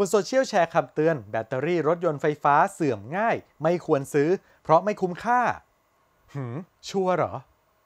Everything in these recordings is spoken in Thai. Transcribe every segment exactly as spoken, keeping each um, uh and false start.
นโซเชียลแชร์คำเตือนแบตเตอรี่รถยนต์ไฟฟ้าเสื่อมง่ายไม่ควรซื้อเพราะไม่คุ้มค่าหืมชัวร์เหรอ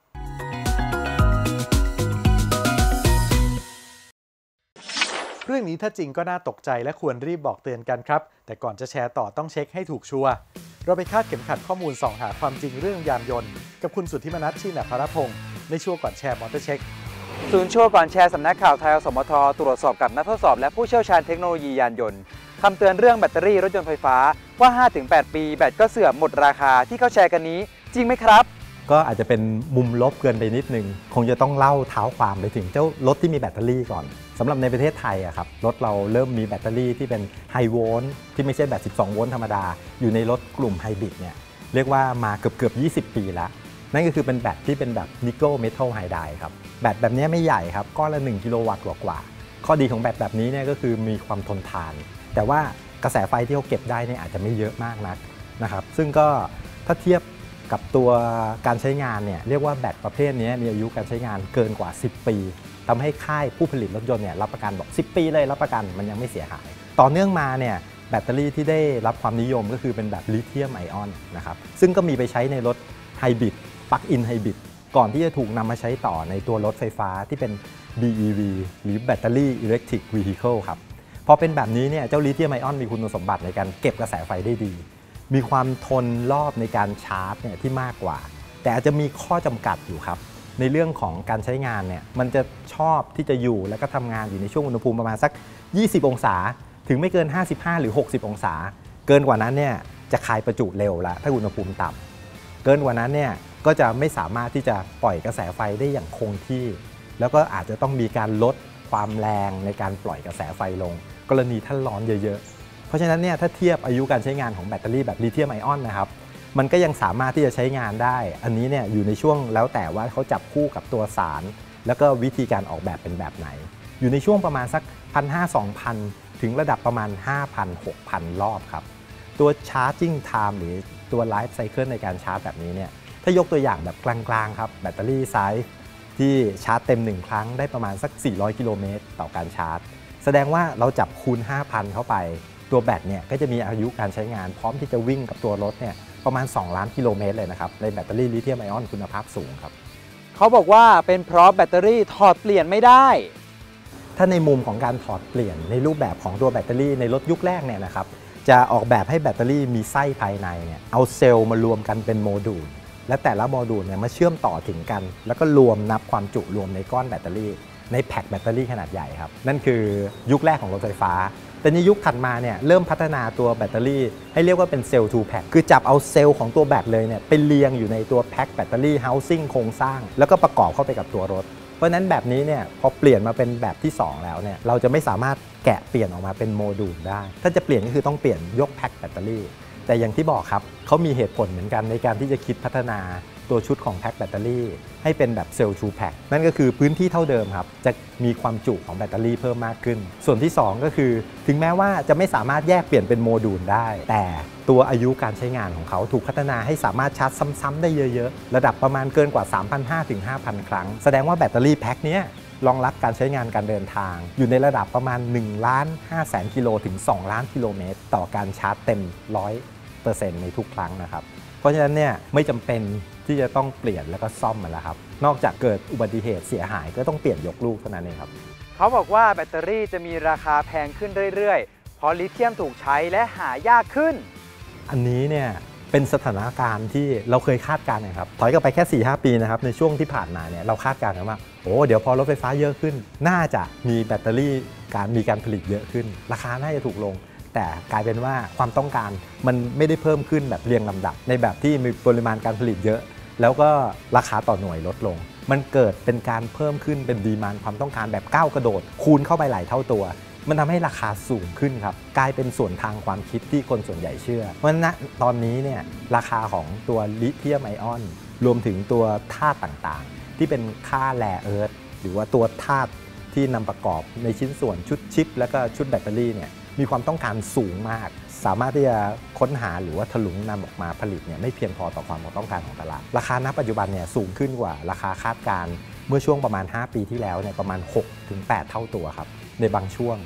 เรื่องนี้ถ้าจริงก็น่าตกใจและควรรีบบอกเตือนกันครับแต่ก่อนจะแชร์ต่อต้องเช็คให้ถูกชัวร์เราไปคาดเข็มขัดข้อมูลส่องหาความจริงเรื่องยานยนต์กับคุณสุทธิมนัส ชินภรพงศ์ในช่วงก่อนแชร์มอเตอร์เช็คศูนย์ชัวร์ก่อนแชร์สำนักข่าวไทย อสมท ตรวจสอบกับนักทดสอบและผู้เชี่ยวชาญเทคโนโลยียานยนต์คำเตือนเรื่องแบตเตอรี่รถยนต์ไฟฟ้าว่า ห้าถึงแปด ปีแบตก็เสื่อมหมดราคาที่เขาแชร์กันนี้จริงไหมครับก็อาจจะเป็นมุมลบเกินไปนิดนึงคงจะต้องเล่าเท้าความไปถึงเจ้ารถที่มีแบตเตอรี่ก่อนสำหรับในประเทศไทยอะครับรถเราเริ่มมีแบตเตอรี่ที่เป็นไฮโวลต์ที่ไม่ใช่แบตสิบสองโวลต์ธรรมดาอยู่ในรถกลุ่มไฮบริดเนี่ยเรียกว่ามาเกือบเกือบยี่สิบปีแล้วนั่นก็คือเป็นแบตที่เป็นแบบนิกเกิลเมทัลไฮไดด์ครับแบตแบบนี้ไม่ใหญ่ครับก้อนละหนึ่งกิโลวัตต์กว่าๆข้อดีของแบตแบบนี้เนี่ยก็คือมีความทนทานแต่ว่ากระแสไฟที่เขาเก็บได้เนี่ยอาจจะไม่เยอะมากนักนะครับซึ่งก็ถ้าเทียบกับตัวการใช้งานเนี่ยเรียกว่าแบตประเภทนี้มีอายุการใช้งานเกินกว่าสิบปีทำให้ค่ายผู้ผลิตรถยนต์เนี่ยรับประกันบอกสิบปีเลยรับประกันมันยังไม่เสียหายต่อเนื่องมาเนี่ยแบตเตอรี่ที่ได้รับความนิยมก็คือเป็นแบบลิเธียมไอออนนะครับซึ่งก็มีไปใช้ในรถไฮบริดปลั๊กอินไฮบริดก่อนที่จะถูกนำมาใช้ต่อในตัวรถไฟฟ้าที่เป็น บี อี วี หรือ Battery Electric Vehicle ครับพอเป็นแบบนี้เนี่ยเจ้าลิเธียมไอออนมีคุณสมบัติในการเก็บกระแสไฟได้ดีมีความทนรอบในการชาร์จเนี่ยที่มากกว่าแต่อาจจะมีข้อจำกัดอยู่ครับในเรื่องของการใช้งานเนี่ยมันจะชอบที่จะอยู่และก็ทำงานอยู่ในช่วงอุณหภูมิประมาณสักยี่สิบองศาถึงไม่เกินห้าสิบห้าหรือหกสิบองศาเกินกว่านั้นเนี่ยจะคายประจุเร็วละถ้าอุณหภูมิต่ำเกินกว่านั้นเนี่ยก็จะไม่สามารถที่จะปล่อยกระแสไฟได้อย่างคงที่แล้วก็อาจจะต้องมีการลดความแรงในการปล่อยกระแสไฟลงกรณีถ้าร้อนเยอะๆเพราะฉะนั้นเนี่ยถ้าเทียบอายุการใช้งานของแบตเตอรี่แบบลิเธียมไอออนนะครับมันก็ยังสามารถที่จะใช้งานได้อันนี้เนี่ยอยู่ในช่วงแล้วแต่ว่าเขาจับคู่กับตัวสารแล้วก็วิธีการออกแบบเป็นแบบไหนอยู่ในช่วงประมาณสัก หนึ่งพันห้าร้อย สองพัน ถึงระดับประมาณ ห้าพัน หกพัน รอบครับตัว charging time หรือตัว life cycle ในการชาร์จแบบนี้เนี่ยถ้ายกตัวอย่างแบบกลางๆครับแบตเตอรี่ไซส์ที่ชาร์จเต็มหนึ่งครั้งได้ประมาณสักสี่ร้อยกิโลเมตรต่อการชาร์จแสดงว่าเราจับคูณ ห้าพัน เข้าไปตัวแบตเนี่ยก็จะมีอายุการใช้งานพร้อมที่จะวิ่งกับตัวรถเนี่ยประมาณสองล้านกิโลเมตรเลยนะครับในแบตเตอรี่ลิเธียมไอออนคุณภาพสูงครับเขาบอกว่าเป็นเพราะแบตเตอรี่ถอดเปลี่ยนไม่ได้ถ้าในมุมของการถอดเปลี่ยนในรูปแบบของตัวแบตเตอรี่ในรถยุคแรกเนี่ยนะครับจะออกแบบให้แบตเตอรี่มีไส้ภายในเนี่ยเอาเซลล์มารวมกันเป็นโมดูลและแต่ละโมดูลเนี่ยมาเชื่อมต่อถึงกันแล้วก็รวมนับความจุรวมในก้อนแบตเตอรี่ในแพ็คแบตเตอรี่ขนาดใหญ่ครับนั่นคือยุคแรกของรถไฟฟ้าแต่ในยุคถัดมาเนี่ยเริ่มพัฒนาตัวแบตเตอรี่ให้เรียกว่าเป็นเซลล์ทูแพ็คคือจับเอาเซลล์ของตัวแบตเลยเนี่ยไปเรียงอยู่ในตัวแพ็คแบตเตอรี่เฮาซิ่งโครงสร้างแล้วก็ประกอบเข้าไปกับตัวรถเพราะนั้นแบบนี้เนี่ยพอเปลี่ยนมาเป็นแบบที่สองแล้วเนี่ยเราจะไม่สามารถแกะเปลี่ยนออกมาเป็นโมดูลได้ถ้าจะเปลี่ยนก็คือต้องเปลี่ยนยกแพ็คแบตเตอรี่แต่อย่างที่บอกครับเขามีเหตุผลเหมือนกันในการที่จะคิดพัฒนาตัวชุดของแพ็คแบตเตอรี่ให้เป็นแบบเซลล์ทูแพ็คนั่นก็คือพื้นที่เท่าเดิมครับจะมีความจุของแบตเตอรี่เพิ่มมากขึ้นส่วนที่สองก็คือถึงแม้ว่าจะไม่สามารถแยกเปลี่ยนเป็นโมดูลได้แต่ตัวอายุการใช้งานของเขาถูกพัฒนาให้สามารถชาร์จซ้ำๆได้เยอะๆระดับประมาณเกินกว่า สามพันห้าร้อย ถึง ห้าพัน ครั้งแสดงว่าแบตเตอรี่แพ็คนี้รองรับการใช้งานการเดินทางอยู่ในระดับประมาณ หนึ่งล้านห้าแสน กิโลถึงสองล้านกิโลเมตรต่อการชาร์จเต็ม ร้อยเปอร์เซ็นต์ ในทุกครั้งนะครับเพราะฉะนั้นเนี่ยไม่จำเป็นที่จะต้องเปลี่ยนแล้วก็ซ่อมมันแล้วครับนอกจากเกิดอุบัติเหตุเสียหายก็ต้องเปลี่ยนยกลูกเท่านั้นเองครับเขาบอกว่าแบตเตอรี่จะมีราคาแพงขึ้นเรื่อยๆเพราะลิเธียมถูกใช้และหายากขึ้นอันนี้เนี่ยเป็นสถานการณ์ที่เราเคยคาดการณ์นะครับถอยกลับไปแค่ สี่ห้า ปีนะครับในช่วงที่ผ่านมาเนี่ยเราคาดการณ์กันว่าโอ้เดี๋ยวพอรถไฟฟ้าเยอะขึ้นน่าจะมีแบตเตอรี่การมีการผลิตเยอะขึ้นราคาน่าจะถูกลงแต่กลายเป็นว่าความต้องการมันไม่ได้เพิ่มขึ้นแบบเรียงลำดับในแบบที่มีปริมาณการผลิตเยอะแล้วก็ราคาต่อหน่วยลดลงมันเกิดเป็นการเพิ่มขึ้นเป็นดีมานด์ความต้องการแบบก้าวกระโดดคูณเข้าไปหลายเท่าตัวมันทำให้ราคาสูงขึ้นครับกลายเป็นส่วนทางความคิดที่คนส่วนใหญ่เชื่อเพราะฉะนั้นตอนนี้เนี่ยราคาของตัวลิเธียมไอออนรวมถึงตัวธาตุต่างๆที่เป็นค่าแร่เอิร์ธหรือว่าตัวธาตุที่นำประกอบในชิ้นส่วนชุดชิปและก็ชุดแบตเตอรี่เนี่ยมีความต้องการสูงมากสามารถที่จะค้นหาหรือว่าถลุงนำออกมาผลิตเนี่ยไม่เพียงพอต่อความต้องการของตลาดราคาณปัจจุบันเนี่ยสูงขึ้นกว่าราคาคาดการณ์เมื่อช่วงประมาณห้าปีที่แล้วเนี่ยประมาณ หกถึงแปด เท่าตัวครับในบางช่วง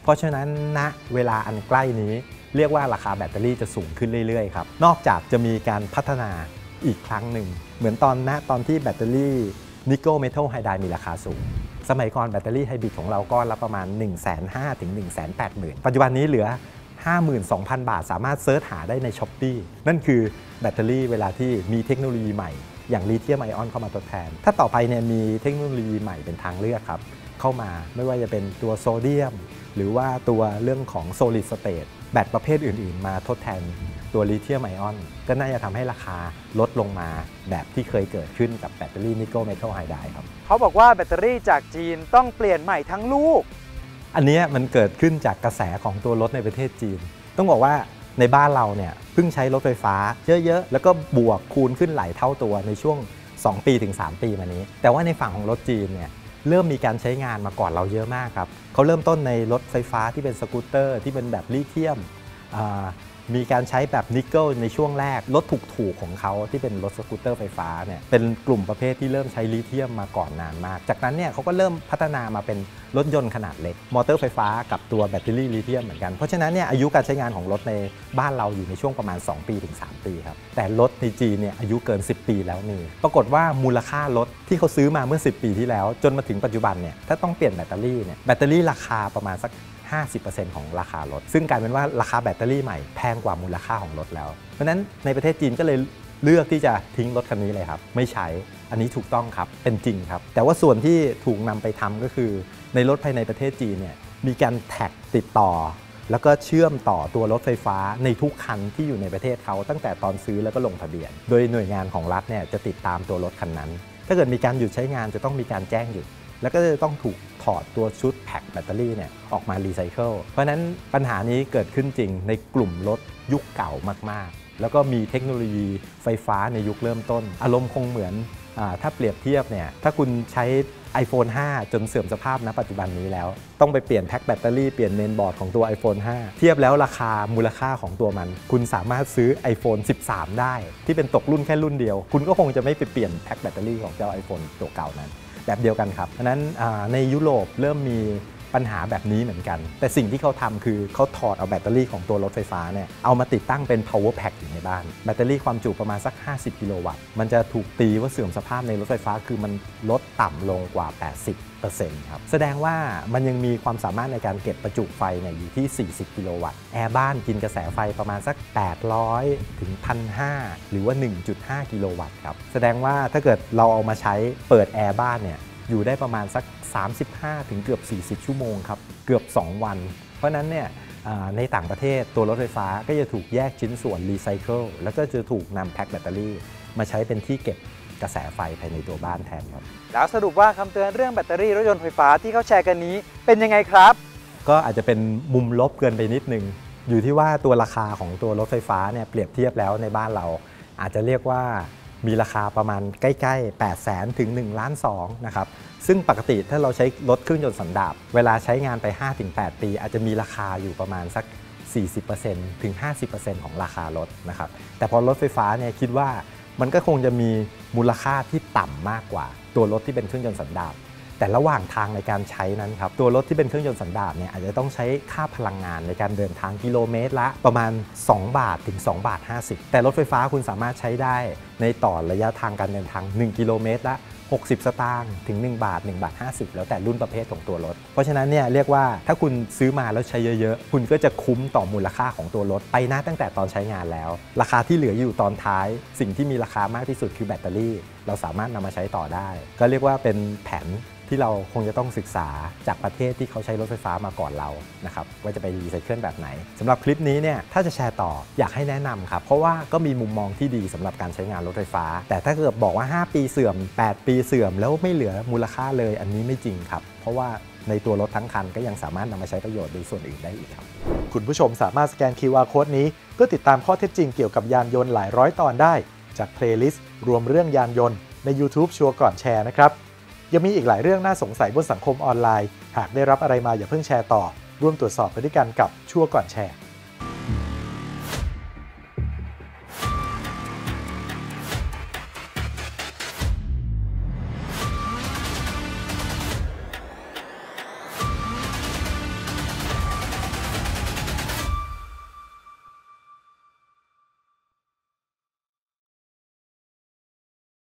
เพราะฉะนั้นณเวลาอันใกล้นี้เรียกว่าราคาแบตเตอรี่จะสูงขึ้นเรื่อยๆครับนอกจากจะมีการพัฒนาอีกครั้งหนึ่งเหมือนตอนณตอนที่แบตเตอรี่นิกเกิลเมทัลไฮไดรด์มีราคาสูงสมัยก่อนแบตเตอรี่ไฮบริดของเราก้อนละประมาณ หนึ่งแสนห้าหมื่น ถึง หนึ่งแสนแปดหมื่น ปัจจุบันนี้เหลือ ห้าหมื่นสองพัน บาทสามารถเซิร์ชหาได้ใน Shopee นั่นคือแบตเตอรี่เวลาที่มีเทคโนโลยีใหม่อย่างลิเธียมไอออนเข้ามาทดแทนถ้าต่อไปเนี่ยมีเทคโนโลยีใหม่เป็นทางเลือกครับเข้ามาไม่ว่าจะเป็นตัวโซเดียมหรือว่าตัวเรื่องของ Solid State แบตประเภทอื่นๆมาทดแทนตัวลิเธียมไอออนก็น่าจะทำให้ราคาลดลงมาแบบที่เคยเกิดขึ้นกับแบตเตอรี่นิกเกิลเมทัลไฮไดรด์ครับเขาบอกว่าแบตเตอรี่จากจีนต้องเปลี่ยนใหม่ทั้งลูกอันนี้มันเกิดขึ้นจากกระแสของตัวรถในประเทศจีนต้องบอกว่าในบ้านเราเนี่ยเพิ่งใช้รถไฟฟ้าเยอะๆแล้วก็บวกคูณขึ้นหลายเท่าตัวในช่วงสองปีถึงสามปีมานี้แต่ว่าในฝั่งของรถจีนเนี่ยเริ่มมีการใช้งานมาก่อนเราเยอะมากครับเขาเริ่มต้นในรถไฟฟ้าที่เป็นสกูตเตอร์ที่เป็นแบบลิเธียมมีการใช้แบบนิกเกิลในช่วงแรกรถถูกๆของเขาที่เป็นรถสกูตเตอร์ไฟฟ้าเนี่ยเป็นกลุ่มประเภทที่เริ่มใช้ลิเธียมมาก่อนนานมากจากนั้นเนี่ยเขาก็เริ่มพัฒนามาเป็นรถยนต์ขนาดเล็กมอเตอร์ไฟฟ้ากับตัวแบตเตอรี่ลิเธียมเหมือนกันเพราะฉะนั้นเนี่ยอายุการใช้งานของรถในบ้านเราอยู่ในช่วงประมาณสองปีถึงสามปีครับแต่รถในจีนเนี่ยอายุเกินสิบปีแล้วมีปรากฏว่ามูลค่ารถที่เขาซื้อมาเมื่อสิบปีที่แล้วจนมาถึงปัจจุบันเนี่ยถ้าต้องเปลี่ยนแบตเตอรี่เนี่ยแบตเตอรี่ราคาประมาณสักห้าสิบเปอร์เซ็นต์ ของราคารถซึ่งกลายเป็นว่าราคาแบตเตอรี่ใหม่แพงกว่ามูลค่าของรถแล้วเพราะฉะนั้นในประเทศจีนก็เลยเลือกที่จะทิ้งรถคันนี้เลยครับไม่ใช้อันนี้ถูกต้องครับเป็นจริงครับแต่ว่าส่วนที่ถูกนำไปทำก็คือในรถภายในประเทศจีนเนี่ยมีการแท็กติดต่อแล้วก็เชื่อมต่อตัวรถไฟฟ้าในทุกคันที่อยู่ในประเทศเขาตั้งแต่ตอนซื้อแล้วก็ลงทะเบียนโดยหน่วยงานของรัฐเนี่ยจะติดตามตัวรถคันนั้นถ้าเกิดมีการหยุดใช้งานจะต้องมีการแจ้งหยุดแล้วก็จะต้องถูกถอดตัวชุดแพ็คแบตเตอรี่เนี่ยออกมารีไซเคิลเพราะนั้นปัญหานี้เกิดขึ้นจริงในกลุ่มรถยุคเก่ามากๆแล้วก็มีเทคโนโลยีไฟฟ้าในยุคเริ่มต้นอารมณ์คงเหมือนถ้าเปรียบเทียบเนี่ยถ้าคุณใช้ ไอโฟน ห้า จนเสื่อมสภาพณปัจจุบันนี้แล้วต้องไปเปลี่ยนแพ็คแบตเตอรี่เปลี่ยนเมนบอร์ดของตัว ไอโฟน ห้า เทียบแล้วราคามูลค่าของตัวมันคุณสามารถซื้อ ไอโฟน สิบสาม ได้ที่เป็นตกรุ่นแค่รุ่นเดียวคุณก็คงจะไม่ไปเปลี่ยนแพ็คแบตเตอรี่ของเจ้า iPhone ตัวเก่านั้นแบบเดียวกันครับเพราะนั้นในยุโรปเริ่มมีปัญหาแบบนี้เหมือนกันแต่สิ่งที่เขาทำคือเขาถอดเอาแบตเตอรี่ของตัวรถไฟฟ้าเนี่ยเอามาติดตั้งเป็น power pack อยู่ในบ้านแบตเตอรี่ความจุประมาณสักห้าสิบกิโลวัตต์มันจะถูกตีว่าเสื่อมสภาพในรถไฟฟ้าคือมันลดต่ำลงกว่า แปดสิบเปอร์เซ็นต์ ครับแสดงว่ามันยังมีความสามารถในการเก็บประจุไฟเนี่ยอยู่ที่สี่สิบกิโลวัตต์แอร์บ้านกินกระแสไฟประมาณสักแปดร้อยถึง หนึ่งพันห้าร้อย หรือว่า หนึ่งจุดห้า กิโลวัตต์ครับแสดงว่าถ้าเกิดเราเอามาใช้เปิดแอร์บ้านเนี่ยอยู่ได้ประมาณสักสามสิบห้าถึงเกือบสี่สิบชั่วโมงครับเกือบสองวันเพราะนั้นเนี่ยในต่างประเทศตัวรถไฟฟ้าก็จะถูกแยกชิ้นส่วนรีไซเคิลแล้วก็จะถูกนำแพ็คแบตเตอรี่มาใช้เป็นที่เก็บกระแสไฟภายในตัวบ้านแทนครับแล้วสรุปว่าคำเตือนเรื่องแบตเตอรี่รถยนต์ไฟฟ้าที่เขาแชร์กันนี้เป็นยังไงครับก็อาจจะเป็นมุมลบเกินไปนิดนึงอยู่ที่ว่าตัวราคาของตัวรถไฟฟ้าเนี่ยเปรียบเทียบแล้วในบ้านเราอาจจะเรียกว่ามีราคาประมาณใกล้ๆแปดแสนถึงหนึ่งล้านสองนะครับซึ่งปกติถ้าเราใช้รถเครื่องยนต์สันดาปเวลาใช้งานไป ห้าถึงแปด ปีอาจจะมีราคาอยู่ประมาณสัก สี่สิบเปอร์เซ็นต์ ถึง ห้าสิบเปอร์เซ็นต์ ของราคารถนะครับแต่พอรถไฟฟ้าเนี่ยคิดว่ามันก็คงจะมีมูลค่าที่ต่ำมากกว่าตัวรถที่เป็นเครื่องยนต์สันดาปแต่ระหว่างทางในการใช้นั้นครับตัวรถที่เป็นเครื่องยนต์สันดาปเนี่ยอาจจะต้องใช้ค่าพลังงานในการเดินทางกิโลเมตรละประมาณสองบาทถึงสองบาทห้าสิบแต่รถไฟฟ้าคุณสามารถใช้ได้ในต่อระยะทางการเดินทางหนึ่งกิโลเมตรละหกสิบสตางค์ถึงหนึ่งบาทหนึ่งบาทห้าสิบแล้วแต่รุ่นประเภทของตัวรถเพราะฉะนั้นเนี่ยเรียกว่าถ้าคุณซื้อมาแล้วใช้เยอะๆคุณก็จะคุ้มต่อมูลค่าของตัวรถไปนะตั้งแต่ตอนใช้งานแล้วราคาที่เหลืออยู่ตอนท้ายสิ่งที่มีราคามากที่สุดคือแบตเตอรี่เราสามารถนำมาใช้ต่อได้ก็เรียกว่าเป็นแผนที่เราคงจะต้องศึกษาจากประเทศที่เขาใช้รถไฟฟ้ามาก่อนเรานะครับว่าจะไปรีไซเคิลแบบไหนสำหรับคลิปนี้เนี่ยถ้าจะแชร์ต่ออยากให้แนะนำครับเพราะว่าก็มีมุมมองที่ดีสำหรับการใช้งานรถไฟฟ้าแต่ถ้าเกิดบอกว่าห้าปีเสื่อมแปดปีเสื่อมแล้วไม่เหลือมูลค่าเลยอันนี้ไม่จริงครับเพราะว่าในตัวรถทั้งคันก็ยังสามารถนำมาใช้ประโยชน์ในส่วนอื่นได้อีกครับคุณผู้ชมสามารถสแกน คิว อาร์ Code นี้เพื่อติดตามข้อเท็จจริงเกี่ยวกับยานยนต์หลายร้อยตอนได้จากเพลย์ลิสต์รวมเรื่องยานยนต์ใน YouTube ชัวร์ก่อนแชร์นะครับยังมีอีกหลายเรื่องน่าสงสัยบนสังคมออนไลน์หากได้รับอะไรมาอย่าเพิ่งแชร์ต่อร่วมตรวจสอบไปด้วยกันกับชัวร์ก่อนแชร์